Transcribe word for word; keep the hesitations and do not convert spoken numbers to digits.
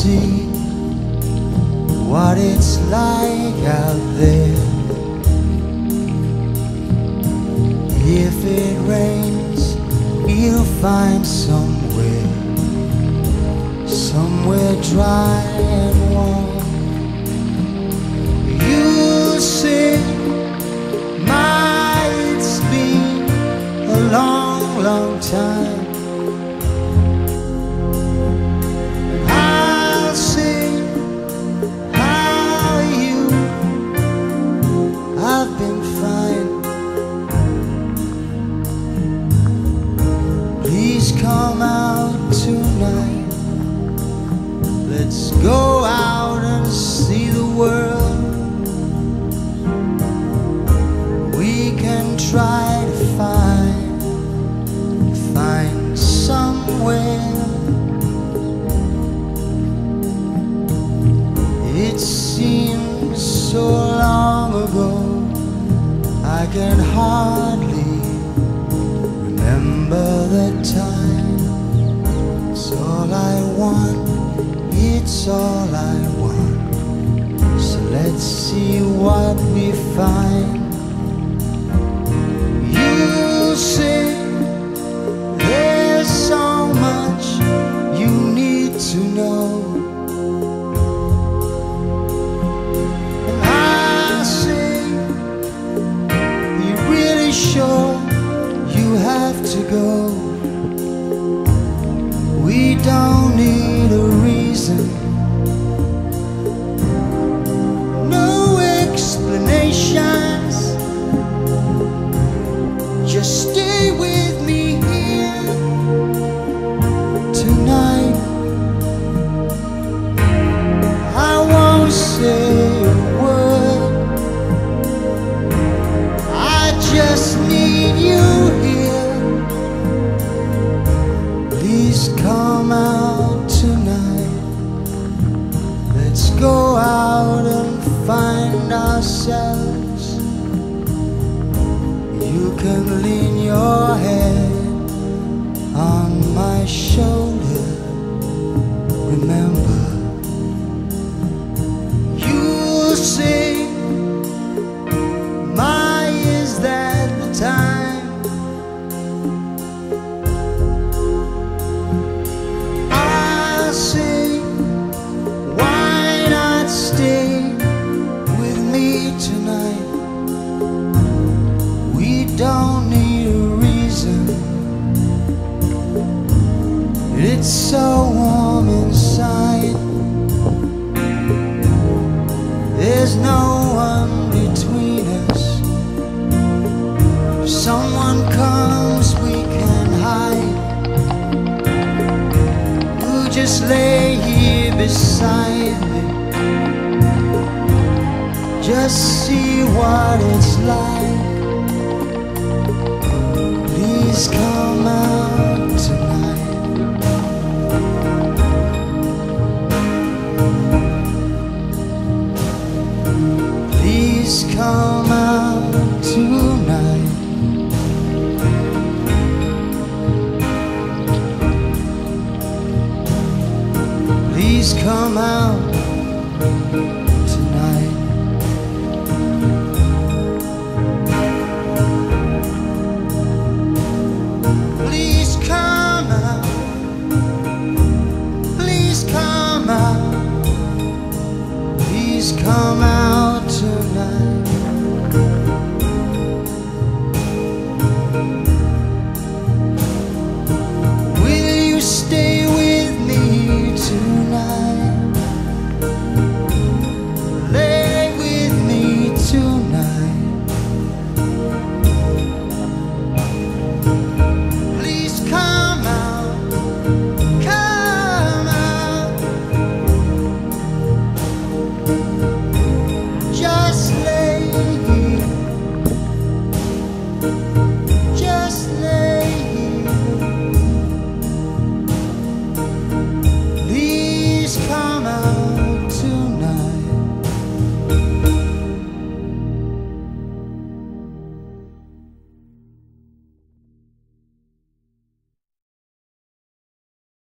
see what it's like out there. If it rains, you'll find somewhere, somewhere dry and warm. You'll say, my, it's been a long, long time. And I'll say, how are you? I've been fine. Please come out tonight. Let's go out and see the world. We can try to find, find somewhere. It seems so long ago, I can hardly remember the time. It's all I want, it's all I want. So let's see what we find. You say there's so much you need to know, and I say, you really sure you have to go? We don't need a reason, no explanations. Just stay with me here tonight. I won't say a word, I just need you here. Please come out tonight. Let's go out and find ourselves. You can lean your head on my shoulder. Remember, you say, my, is that the time? I say, why not stay with me tonight? Don't need a reason. It's so warm inside. There's no one between us. If someone comes, we can hide. You just lay here beside me. Just see what it's like. Please come out tonight. Please come out tonight. Please come out tonight. Come